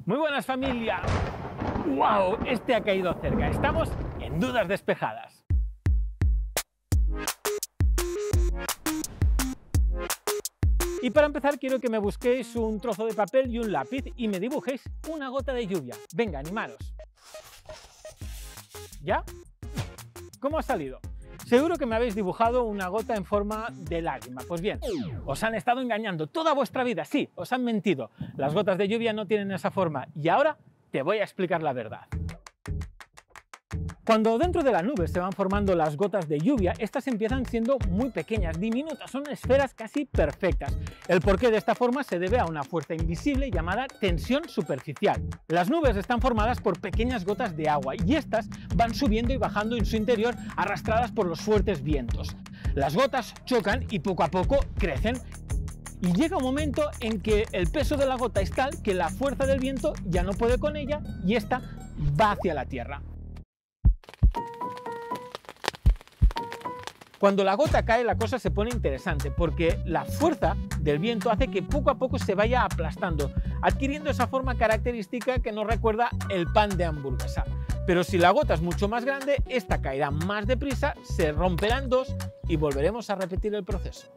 Muy buenas, familia. ¡Wow! Este ha caído cerca. Estamos en dudas despejadas. Y para empezar quiero que me busquéis un trozo de papel y un lápiz y me dibujéis una gota de lluvia. Venga, animaros. ¿Ya? ¿Cómo ha salido? Seguro que me habéis dibujado una gota en forma de lágrima. Pues bien, os han estado engañando toda vuestra vida. Sí, os han mentido. Las gotas de lluvia no tienen esa forma. Y ahora te voy a explicar la verdad. Cuando dentro de la nube se van formando las gotas de lluvia, estas empiezan siendo muy pequeñas, diminutas, son esferas casi perfectas. El porqué de esta forma se debe a una fuerza invisible llamada tensión superficial. Las nubes están formadas por pequeñas gotas de agua y estas van subiendo y bajando en su interior arrastradas por los fuertes vientos. Las gotas chocan y poco a poco crecen. Y llega un momento en que el peso de la gota es tal que la fuerza del viento ya no puede con ella y esta va hacia la tierra. Cuando la gota cae la cosa se pone interesante porque la fuerza del viento hace que poco a poco se vaya aplastando, adquiriendo esa forma característica que nos recuerda el pan de hamburguesa. Pero si la gota es mucho más grande, esta caerá más deprisa, se romperá en dos y volveremos a repetir el proceso.